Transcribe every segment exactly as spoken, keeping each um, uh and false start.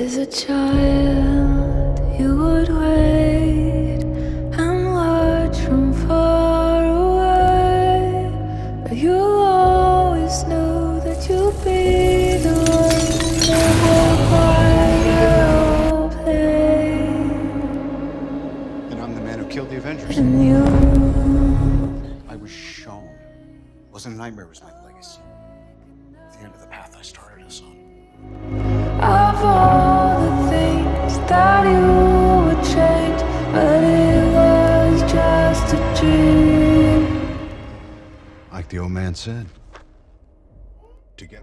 As a child, you would wait and watch from far away, but you always knew that you'd be the one that would quiet your whole pain. And I'm the man who killed the Avengers. And you, I was shown. It wasn't a nightmare, it was my legacy. At the end of the path I started us on. of all the things that you would change, but it was just a dream. Like the old man said, together.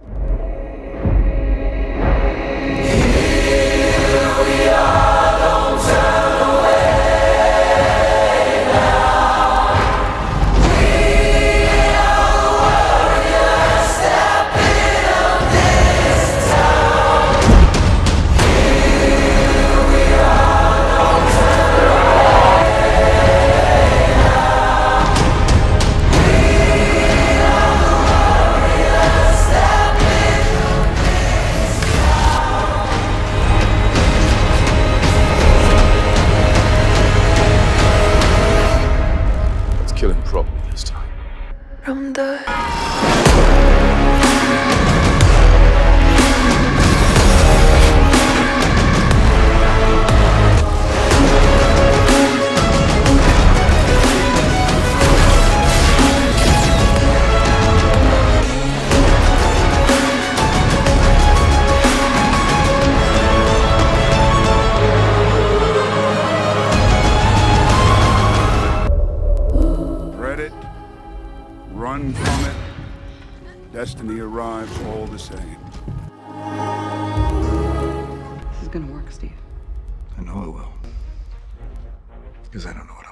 Kill him properly this time. From the run from it, destiny arrives all the same. This is gonna work, Steve. I know it will. Because I don't know what